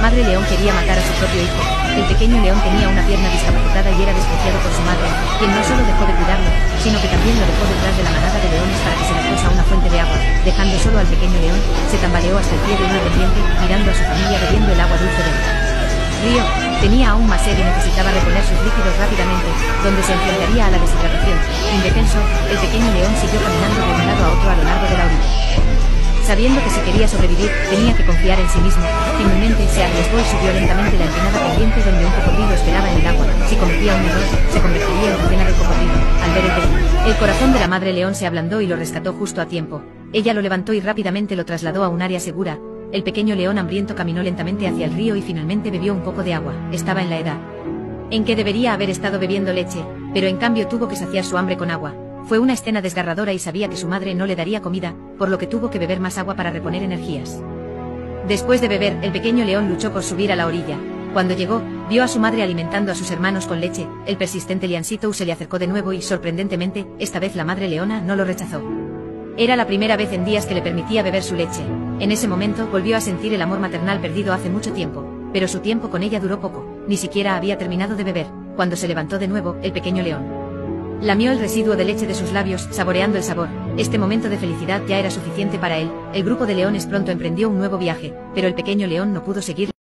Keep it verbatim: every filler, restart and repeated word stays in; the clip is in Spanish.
madre león quería matar a su propio hijo. El pequeño león tenía una pierna discapacitada y era despreciado por su madre, quien no solo dejó de cuidarlo, sino que también lo dejó detrás de la manada de leones para que se lanzase a una fuente de agua. Dejando solo al pequeño león, se tambaleó hasta el pie de una pendiente, mirando a su familia bebiendo el agua dulce del río. Tenía aún más sed y necesitaba reponer sus líquidos rápidamente, donde se enfrentaría a la deshidratación. Indefenso, el pequeño león siguió caminando de un lado a otro a lo largo de la orilla. Sabiendo que si quería sobrevivir, tenía que confiar en sí mismo, finalmente se arriesgó y subió lentamente la empinada pendiente donde un cocodrilo esperaba en el agua. Si cometía un error, se convertiría en la cena del cocodrilo. Al ver el peligro, el corazón de la madre león se ablandó y lo rescató justo a tiempo. Ella lo levantó y rápidamente lo trasladó a un área segura. El pequeño león hambriento caminó lentamente hacia el río y finalmente bebió un poco de agua. Estaba en la edad en que debería haber estado bebiendo leche, pero en cambio tuvo que saciar su hambre con agua. Fue una escena desgarradora y sabía que su madre no le daría comida, por lo que tuvo que beber más agua para reponer energías. Después de beber, el pequeño león luchó por subir a la orilla. Cuando llegó, vio a su madre alimentando a sus hermanos con leche. El persistente Liansito se le acercó de nuevo y, sorprendentemente, esta vez la madre leona no lo rechazó. Era la primera vez en días que le permitía beber su leche. En ese momento volvió a sentir el amor maternal perdido hace mucho tiempo, pero su tiempo con ella duró poco. Ni siquiera había terminado de beber, cuando se levantó de nuevo, el pequeño león lamió el residuo de leche de sus labios, saboreando el sabor. Este momento de felicidad ya era suficiente para él. El grupo de leones pronto emprendió un nuevo viaje, pero el pequeño león no pudo seguir.